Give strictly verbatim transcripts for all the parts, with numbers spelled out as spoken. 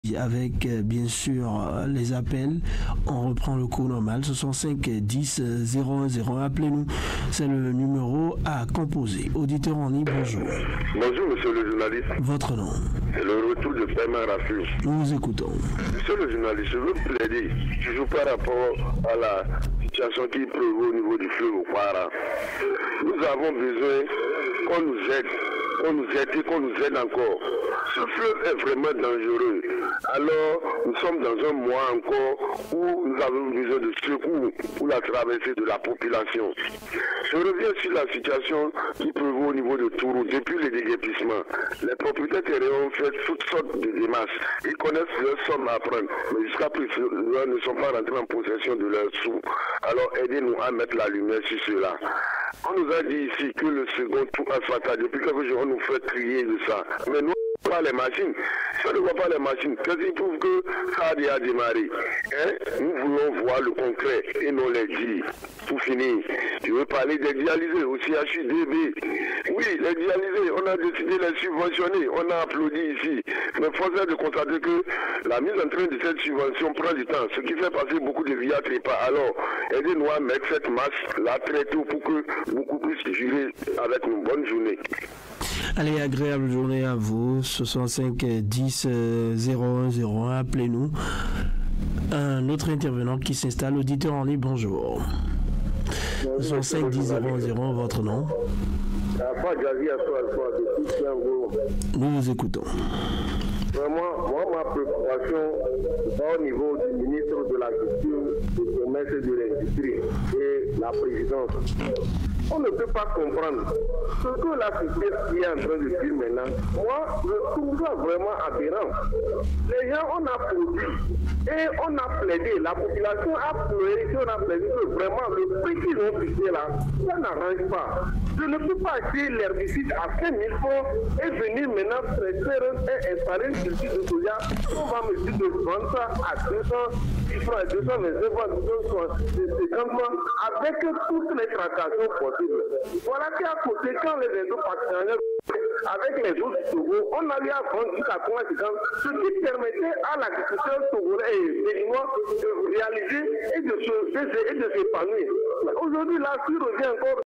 Avec euh, bien sûr euh, les appels, on reprend le cours normal, soixante-cinq dix zéro un zéro un, appelez-nous, c'est le numéro à composer. Auditeur en ligne, bonjour. Bonjour monsieur le journaliste. Votre nom? C'est le retour de Paiement Raffus. Nous vous écoutons. Monsieur le journaliste, je veux plaider toujours par rapport à la situation qui prévaut au niveau du fleuve Okwara. Nous avons besoin qu'on nous aide, qu'on nous aide et qu'on nous aide encore. Ce fleuve est vraiment dangereux. Alors, nous sommes dans un mois encore où nous avons besoin de secours pour la traversée de la population. Je reviens sur la situation qui prévaut au niveau de Tourou. Depuis le déguerpissement, les propriétaires terriens ont fait toutes sortes de démarches. Ils connaissent leurs sommes à prendre, mais jusqu'à présent, ils ne sont pas rentrés en possession de leurs sous. Alors, aidez-nous à mettre la lumière sur cela. On nous a dit ici que le second tour à Fata, depuis quelques jours, on nous fait crier de ça. Mais nous, pas les machines. Si on ne voit pas les machines, qu'est-ce qui prouve que ça a déjà démarré? Hein? Nous voulons voir le concret et non les dires. Pour finir, je veux parler des dialysés au C H U D B. Oui, les dialysés, on a décidé de les subventionner. On a applaudi ici. Mais force est de constater que la mise en train de cette subvention prend du temps, ce qui fait passer beaucoup de vies à trépas. Alors, aidez-nous à mettre cette masse-là très tôt pour que beaucoup puissent jurer avec une bonne journée. Allez, agréable journée à vous. soixante-cinq dix zéro un zéro un, appelez-nous. Un autre intervenant qui s'installe, auditeur en ligne, bonjour. soixante-cinq dix zéro un zéro un, votre nom? Nous vous écoutons. Vraiment, moi, ma préoccupation va au niveau du ministre de l'Agriculture, du Commerce et de l'Industrie et la présidence. On ne peut pas comprendre ce que la société est en train de dire maintenant. Moi, je trouve ça vraiment aberrant. Les gens, on a produit et on a plaidé. La population a pleuré, on a plaidé que vraiment le prix qu'ils ont fixé là, ça n'arrange pas. Je ne peux pas acheter l'herbicide à cinq mille francs et venir maintenant traiter et installer une culture de soja. On va me dire de vendre ça à deux cents francs, deux cent vingt-cinq francs, deux cent cinquante francs, avec toutes les tractations possibles. Voilà qu'à côté, quand les réseaux partenaires avec les autres Togo, on a eu à vendre jusqu'à trois cinquante, ce qui permettait à l'agriculteur togolais et béninois de réaliser et de se et de s'épanouir. Aujourd'hui, là, si revient encore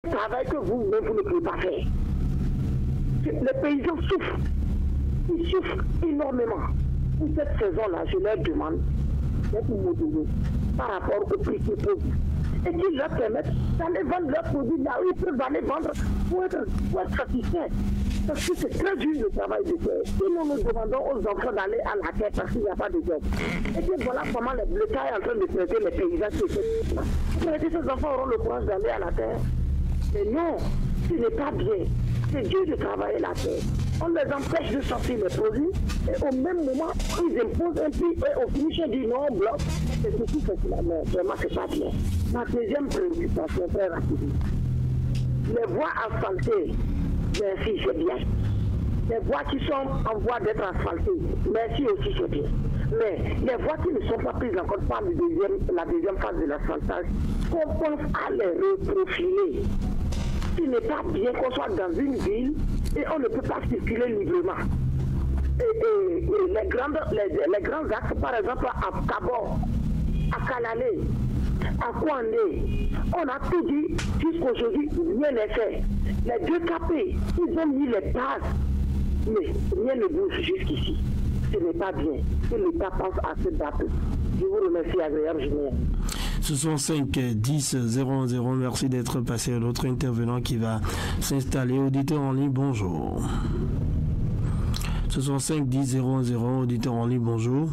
un travail que vous-même, vous ne pouvez pas faire. Les paysans souffrent. Ils souffrent énormément. Pour cette saison-là, je leur demande d'être modérés par rapport au prix qu'ils posent. Et qu'ils leur permettent d'aller vendre leurs produits là où ils peuvent aller vendre pour être, pour être satisfaits. Parce que c'est très dur le travail de terre. Et nous nous demandons aux enfants d'aller à la terre parce qu'il n'y a pas de job. Et puis voilà comment le l'État est en train de traiter les paysans qui étaient là. Vous avez dit ces enfants auront le courage d'aller à la terre. Mais non, ce n'est pas bien. C'est dur de travailler la terre. On les empêche de sortir les produits et au même moment, ils imposent un prix et au finish, on dit non, on bloque. C'est ceci, c'est cela. Mais vraiment, c'est pas bien. Ma deuxième préoccupation, très rapide. Les voies asphaltées, merci, c'est bien. Les voies qui sont en voie d'être asphaltées, merci aussi, c'est bien. Mais les voies qui ne sont pas prises en compte par le deuxième, la deuxième phase de l'asphaltage, on pense à les reprofiler. Il n'est pas bien qu'on soit dans une ville et on ne peut pas circuler librement. Et, et, et les, grandes, les, les grands axes, par exemple à Kabor, à Kalalé, à Kouandé, on a tout dit jusqu'aujourd'hui, rien n'est fait. Les deux K P, ils ont mis les bases, mais rien ne bouge jusqu'ici. Ce n'est pas bien. Que l'État pense à cette date. Je vous remercie, agréable journée. soixante-cinq dix zéro zéro, merci d'être passé à l'autre intervenant qui va s'installer. Auditeur en ligne, bonjour. soixante-cinq dix zéro zéro, auditeur en ligne, bonjour.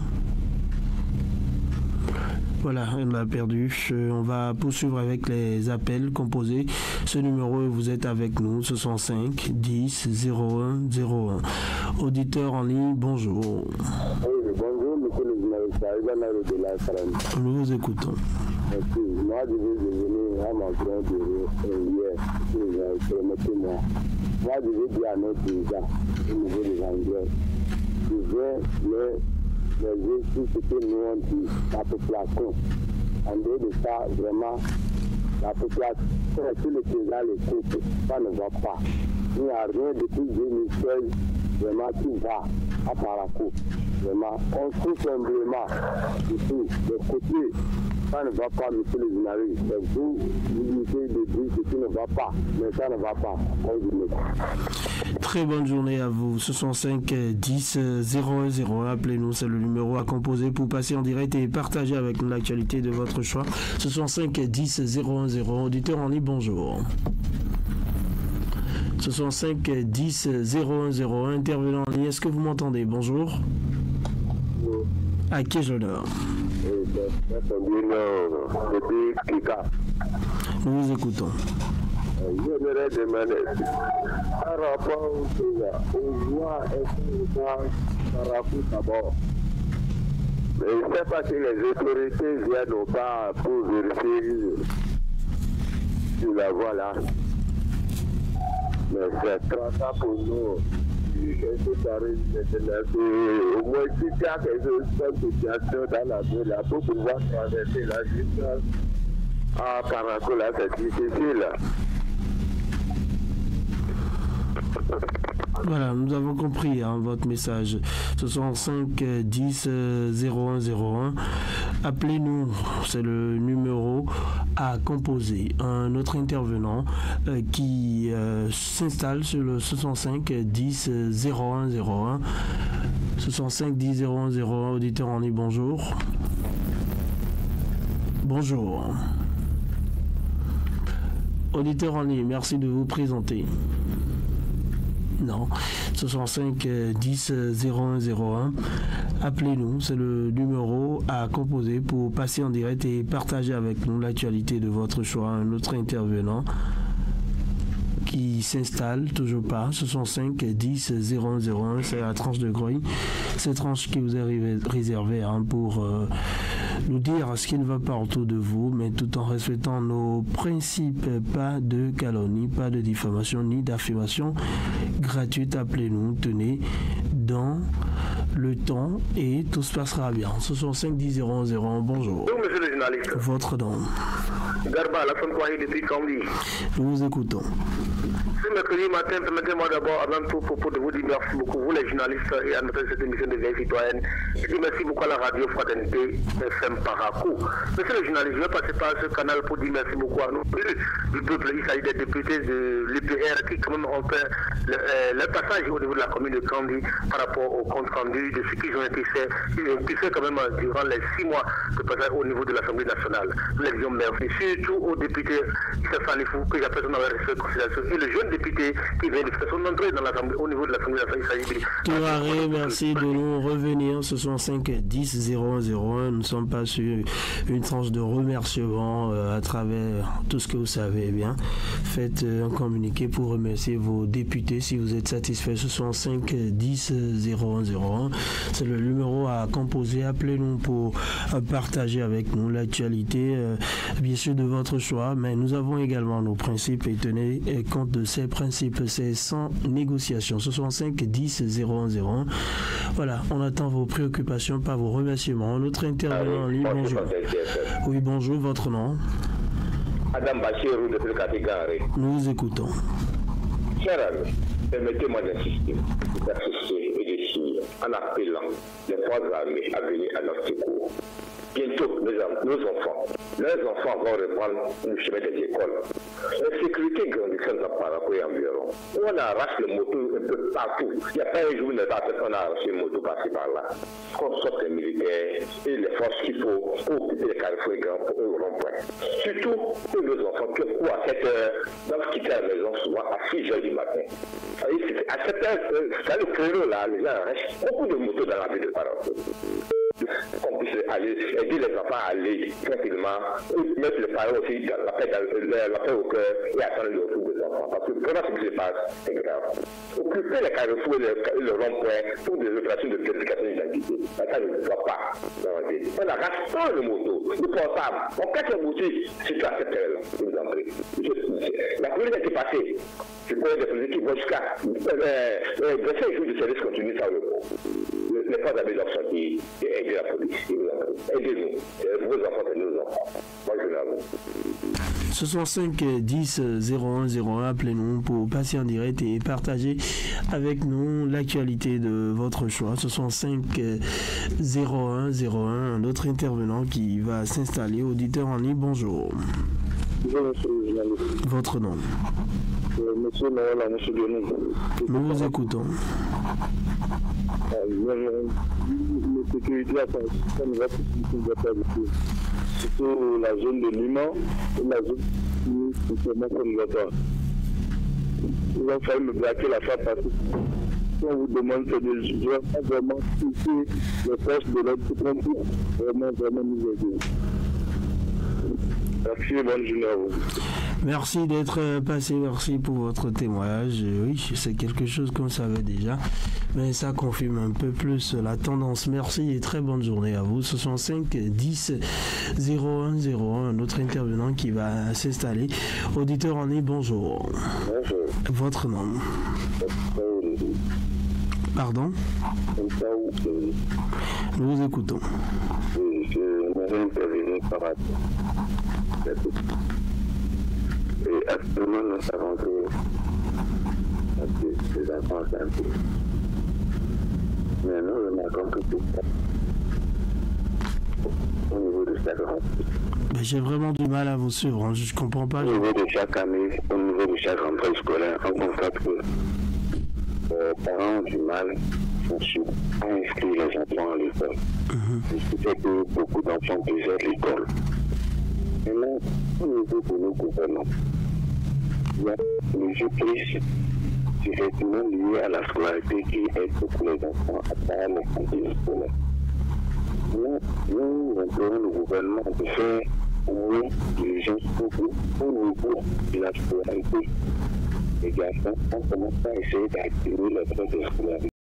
Voilà, on l'a perdu. On va poursuivre avec les appels composés. Ce numéro, vous êtes avec nous, soixante-cinq dix zéro un zéro un. Auditeur en ligne, bonjour. Oui, bonjour, monsieur le journaliste. Nous vous écoutons. Merci. Moi, je vais devenir à mon grand bureau hier. Permettez-moi. Moi, je vais dire à nos paysans, au niveau des Anglais, je vais les les tout ce que nous on dit, la population. En dehors de ça, vraiment, la population, tous les paysans les coupent, ça ne va pas. Il n'y a rien depuis deux mille seize, vraiment, qui va à Parakou. Vraiment, on souffre humblement, surtout, de côté. Ça ne va pas, monsieur le journaliste. C'est vous, vous dites de dire ce qui ne va pas, mais ça ne va pas. Très bonne journée à vous. soixante-cinq dix zéro un zéro un, appelez-nous, c'est le numéro à composer pour passer en direct et partager avec nous l'actualité de votre choix. soixante-cinq dix zéro un zéro un, auditeur en ligne, bonjour. soixante-cinq dix zéro un zéro un, intervenant en ligne, est-ce que vous m'entendez? Bonjour. Bonjour. À qui j'honneur? Nous vous écoutons. J'aimerais demander par rapport aux lois et par rapport d'abord. Mais je ne sais pas si les autorités viennent ou pas pour vérifier sur la voie là. Mais c'est trop tard pour nous. Au moins, si il y a quelque situation dans la ville, là, pour pouvoir traverser la distance à Parakou, là, c'est difficile. Voilà, nous avons compris hein, votre message. soixante-cinq dix zéro un zéro un. Appelez-nous, c'est le numéro à composer. Un autre intervenant euh, qui euh, s'installe sur le soixante-cinq dix zéro un zéro un. soixante-cinq dix zéro un zéro un, auditeur en ligne, bonjour. Bonjour. Auditeur en ligne, merci de vous présenter. Non, soixante-cinq dix zéro un zéro un. Appelez-nous, c'est le numéro à composer pour passer en direct et partager avec nous l'actualité de votre choix. Un autre intervenant qui s'installe, toujours pas, soixante-cinq dix zéro un zéro un, c'est la tranche de Groix. Cette tranche qui vous est réservée hein, pour euh, nous dire ce qui ne va pas autour de vous, mais tout en respectant nos principes, pas de calomnie, pas de diffamation ni d'affirmation gratuite. Appelez-nous, tenez dans le temps et tout se passera bien. soixante-cinq dix zéro un zéro un, bonjour. Bonjour monsieur le journaliste. Votre nom? Garba, la femme croyée depuis Kambi. Nous vous écoutons. Ce mercredi matin, permettez-moi d'abord, avant tout, pour, pour vous dire merci beaucoup, vous les journalistes, et à notre cette émission de veille citoyenne. Et dire merci beaucoup à la radio Fraternité F M Parakou. Monsieur le journaliste, je vais passer par ce canal pour dire merci beaucoup à nous, du peuple. Il s'agit des députés de l'U P R qui, quand même, ont fait le, euh, le passage au niveau de la commune de Kandi par rapport au compte rendu de ce qu'ils ont été fait, ils ont été fait quand même durant les six mois de passage au niveau de l'Assemblée nationale. Nous les disons merci, surtout aux députés Issa Salifou, que j'appelle son respect considération, et le jeune député qui vient de faire son entrée dans l'Assemblée, au niveau de l'Assemblée nationale. Il s'agit de... Touaré, merci de nous revenir. Ce sont cinq dix zéro zéro un. Nous ne sommes pas sur une tranche de remerciement euh, à travers tout ce que vous savez. Eh bien, faites euh, un communiqué pour remercier vos députés si vous êtes satisfait. Ce sont cinq dix zéro zéro un. C'est le numéro à composer. Appelez-nous pour euh, partager avec nous l'actualité, euh, bien sûr, de votre choix. Mais nous avons également nos principes et tenez compte de ces principes. C'est sans négociation. Ce sont cinq dix zéro zéro un. Voilà, on attend vos préoccupations, pas vos remerciements. Notre intervenant en ligne, bonjour. Oui, bonjour, votre nom? Adam Bachirou de Telkatigare. Nous vous écoutons. Cher ami, permettez-moi d'insister, d'assister et de signer en appelant les forces armées à venir à notre secours. Bientôt, nos, nos enfants, leurs enfants vont reprendre le chemin des écoles. La sécurité grandissante dans Parakou et environ. On arrache le moto un peu partout. Il n'y a pas un jour où on a arraché le moto par-ci par-là. Qu'on sorte les militaires et les forces qu'il faut pour occuper les carrefours et grands ronds-points. Surtout pour nos enfants qui courent à cette heure, doivent quitter la maison souvent à six heures du matin. À cette heure, c'est le créneau là, les gens arrachent beaucoup de motos dans la ville de Parakou. Qu'on puisse aller aider les enfants à aller tranquillement, mettre les parents aussi dans la paix, dans la paix au cœur et attendre le retour des enfants. Parce que vraiment ce qui se passe, c'est grave. Occuper les carrefours et le, le rond-point pour des opérations de vérification d'identité. Ça ne doit pas. On arrache pas le moto, le portable. On casse la boutique, surtout à cette heure-là. Je vous en prie. La commune était passée. Je connais des policiers qui vont jusqu'à vingt-cinq jours de service continu sans repos. Les forces armées doivent sortir et aider la police. Aidez-nous. Vos enfants et nos enfants. Moi, je l'avoue. Ce sont cinq dix zéro un zéro un. Appelez-nous pour passer en direct et partager avec nous l'actualité de votre choix. Ce sont cinq zéro un zéro un. Un autre intervenant qui va s'installer. Auditeur en ligne, bonjour. Bonjour, monsieur le journaliste. Votre nom? Euh, monsieur Noël, monsieur Denis. Nous vous écoutons. Euh, la sécurité à ça nous va tout surtout la zone de Lima et la zone qui est obligatoire. Il va falloir me braquer la face parce que si on vous demande c'est de juger, pas vraiment pousser les forces de l'autre pour vraiment, vraiment nous aider. Merci et bonne journée à vous. Merci d'être passé, merci pour votre témoignage. Oui, c'est quelque chose qu'on savait déjà, mais ça confirme un peu plus la tendance. Merci et très bonne journée à vous. Ce sont cinq dix zéro un zéro un, un autre intervenant qui va s'installer. Auditeur en ligne, bonjour. Bonjour. Votre nom? Pardon? Nous vous écoutons. Oui, je m'avais intervenu par rapport. Et actuellement, nous savons que les enfants sont un peu. Mais nous remarquons que c'est ça. Au niveau de chaque rentrée. Ben, j'ai vraiment du mal à vous suivre, hein. Je ne comprends pas. Au niveau de chaque année, au niveau de chaque rentrée scolaire, on constate que les parents ont du mal à inscrire les enfants à l'école. Mm-hmm. Ce qui fait que beaucoup d'enfants désertent l'école. Maintenant, au niveau de nos gouvernants, il y a le jeu prise directement lié à la scolarité qui aide beaucoup les enfants à travers les cantines scolaires. Nous, nous implorons le gouvernement de faire au moins diligence au niveau de la scolarité. Les garçons, on commence à essayer d'activer les frais de scolarité.